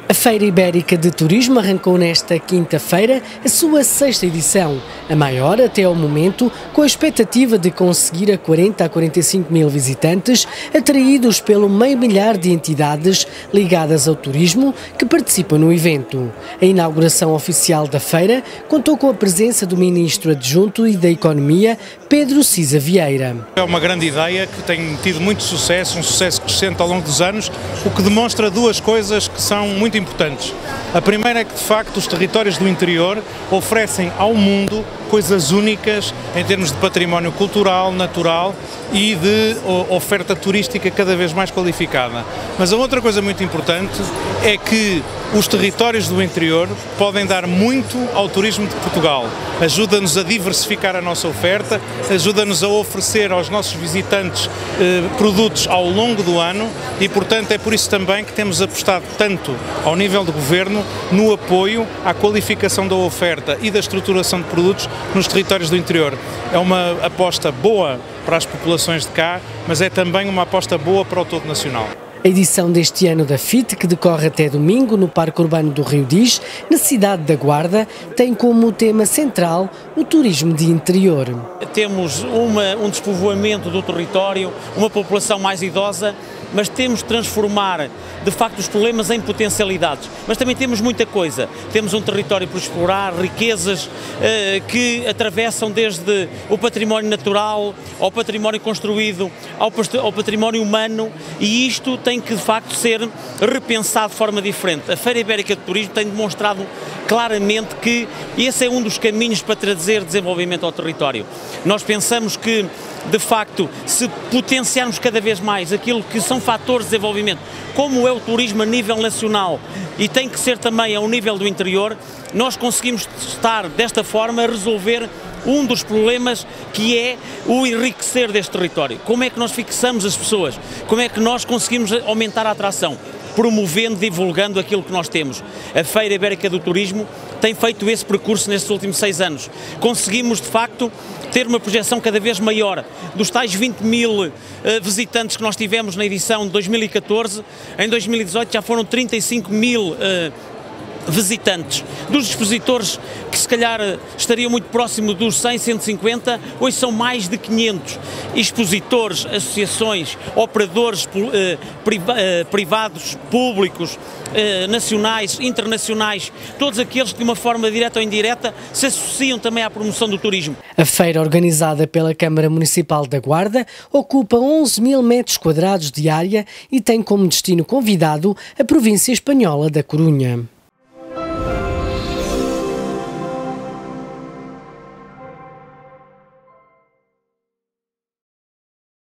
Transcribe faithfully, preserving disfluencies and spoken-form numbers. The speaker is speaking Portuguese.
A Feira Ibérica de Turismo arrancou nesta quinta-feira a sua sexta edição, a maior até ao momento, com a expectativa de conseguir a quarenta a quarenta e cinco mil visitantes, atraídos pelo meio milhar de entidades ligadas ao turismo que participam no evento. A inauguração oficial da feira contou com a presença do Ministro Adjunto e da Economia, Pedro Cisa Vieira. É uma grande ideia que tem tido muito sucesso, um sucesso crescente ao longo dos anos, o que demonstra duas coisas que são muito importantes. A primeira é que, de facto, os territórios do interior oferecem ao mundo coisas únicas em termos de património cultural, natural e de oferta turística cada vez mais qualificada. Mas a outra coisa muito importante é que os territórios do interior podem dar muito ao turismo de Portugal. Ajuda-nos a diversificar a nossa oferta, ajuda-nos a oferecer aos nossos visitantes eh, produtos ao longo do ano e, portanto, é por isso também que temos apostado tanto ao nível do Governo no apoio à qualificação da oferta e da estruturação de produtos nos territórios do interior. É uma aposta boa para as populações de cá, mas é também uma aposta boa para o todo nacional. A edição deste ano da F I T, que decorre até domingo no Parque Urbano do Rio Diz, na cidade da Guarda, tem como tema central o turismo de interior. Temos uma, um despovoamento do território, uma população mais idosa, mas temos de transformar, de facto, os problemas em potencialidades. Mas também temos muita coisa. Temos um território por explorar, riquezas eh, que atravessam desde o património natural, ao património construído, ao, ao património humano, e isto tem que, de facto, ser repensado de forma diferente. A Feira Ibérica de Turismo tem demonstrado claramente que esse é um dos caminhos para trazer desenvolvimento ao território. Nós pensamos que, de facto, se potenciarmos cada vez mais aquilo que são fatores de desenvolvimento, como é o turismo a nível nacional e tem que ser também ao nível do interior, nós conseguimos estar desta forma a resolver um dos problemas que é o enriquecer deste território. Como é que nós fixamos as pessoas? Como é que nós conseguimos aumentar a atração? Promovendo, divulgando aquilo que nós temos. A Feira Ibérica do Turismo tem feito esse percurso nestes últimos seis anos. Conseguimos, de facto, ter uma projeção cada vez maior. Dos tais vinte mil uh, visitantes que nós tivemos na edição de dois mil e catorze, em dois mil e dezoito já foram trinta e cinco mil uh, visitantes. Dos expositores que se calhar estariam muito próximo dos cem, cento e cinquenta, hoje são mais de quinhentos expositores, associações, operadores eh, priva eh, privados, públicos, eh, nacionais, internacionais, todos aqueles que de uma forma direta ou indireta se associam também à promoção do turismo. A feira, organizada pela Câmara Municipal da Guarda, ocupa onze mil metros quadrados de área e tem como destino convidado a província espanhola da Corunha.